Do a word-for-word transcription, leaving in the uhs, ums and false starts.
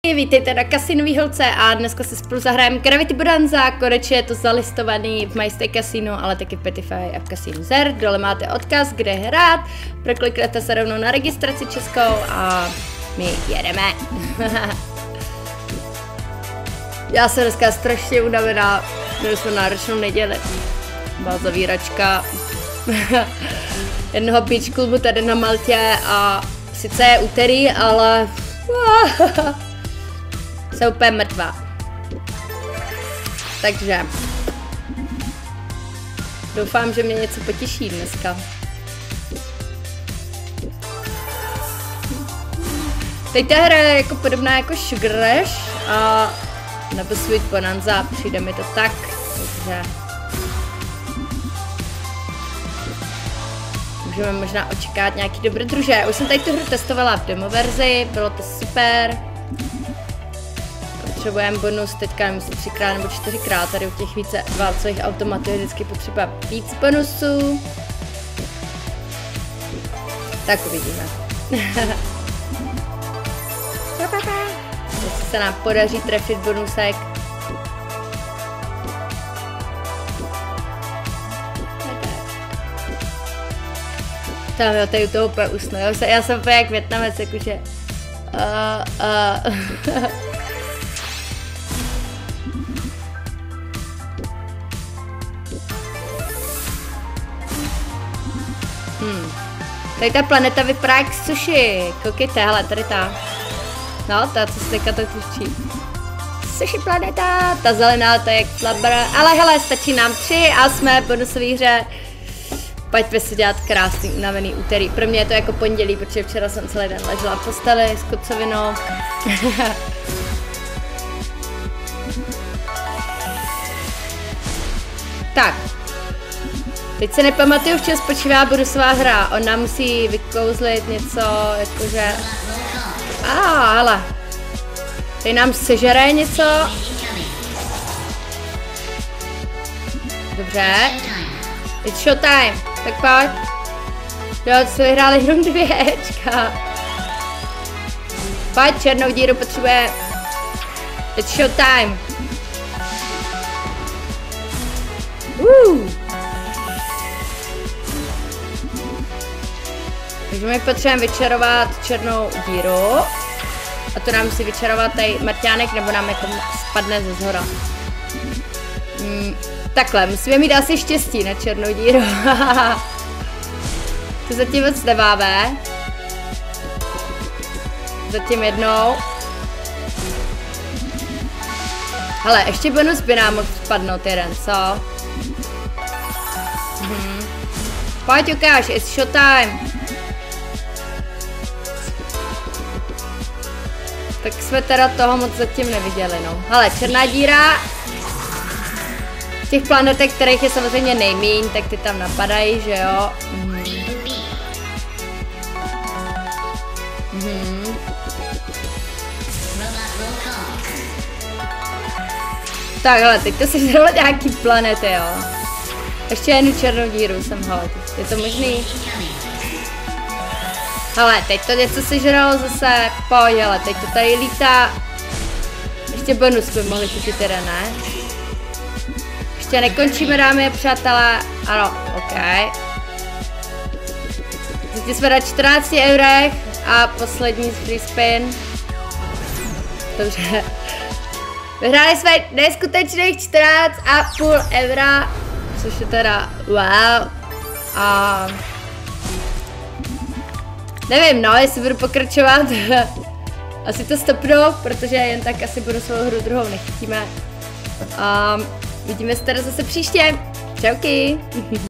Vítejte na Kasinové holce a dneska se spolu zahrajeme Gravity Bonanza, konečně je to zalistovaný v MyStay Casino, ale taky v Petify a v Casino Zer. Dole máte odkaz, kde hrát, prokliknete se rovnou na registraci českou a my jedeme. Já jsem dneska strašně unavená, měli jsme náročnou neděli, byla zavíračka jednoho beach klubu tady na Maltě a sice je úterý, ale jsem úplně mrtvá. Takže doufám, že mě něco potěší dneska. Teď ta hra je jako podobná jako Sugar Rush a nebo Sweet Bonanza, přijde mi to tak, takže můžeme možná očekávat nějaký dobrodruže. Už jsem tady tu hru testovala v demo verzi, bylo to super. Potřebujeme bonus teďka, myslím třikrát nebo čtyřikrát, tady u těch více válcových automatů je vždycky potřeba víc bonusů. Tak uvidíme. Jestli se nám podaří trefit bonusek. Tam jo, tady u toho úplně usnu, jo. Já jsem úplně jak Větnamec, jakože uh, uh. hmm. Tady ta planeta vypadá jak sushi, koukejte, hele, tady ta. No, ta, co se teďka to tučí. Sushi planeta, ta zelená, ta je jak flabr, ale hele, stačí nám tři a jsme v bonusové hře. Pojďme si dělat krásný, unavený úterý. Pro mě je to jako pondělí, protože včera jsem celý den ležela v posteli s kocovinou. Tak. Teď se nepamatuju, v čem spočívá bonusová hra. On nám musí vykouzlit něco, jakože... A ah, hele. Tady nám sežere něco. Dobře. It's showtime. Tak pojď. Jo, to jsme vyhráli jenom dvě Ečka. Pojď, černou díru potřebuje. It's showtime. Uh. Takže my potřebujeme vyčarovat černou díru. A to nám musí vyčarovat tady Marťánek, nebo nám jako spadne ze zhora. Mm, takhle, musíme mít asi štěstí na černou díru. To zatím moc nemáme. Zatím jednou. Hele, ještě bonus by nám mohl spadnout jeden, co? Mhm. Pojď ukáž, it's showtime. Tak jsme teda toho moc zatím neviděli, no. Hele, černá díra. Těch planetek, kterých je samozřejmě nejmíň, tak ty tam napadají, že jo. Mhm. Mhm. Tak, hele, teď to si žralo nějaký planety, jo. Ještě jednu černou díru jsem hod. Je to možný? Hele, teď to něco sežralo zase, pojď, hele, teď to tady lítá. Ještě bonus by mohli chytit jeden, ne? Ještě nekončíme, dámy a přátelé. Ano, ok. Teď jsme na čtrnácti eurech a poslední free spin. Dobře. Vyhráli jsme neskutečných čtrnáct a půl eura, což je teda wow. A nevím, no, jestli budu pokračovat. Asi to stopnu, protože jen tak asi budu svou hru druhou nechytíme. A vidíme se teda zase příště. Čauky.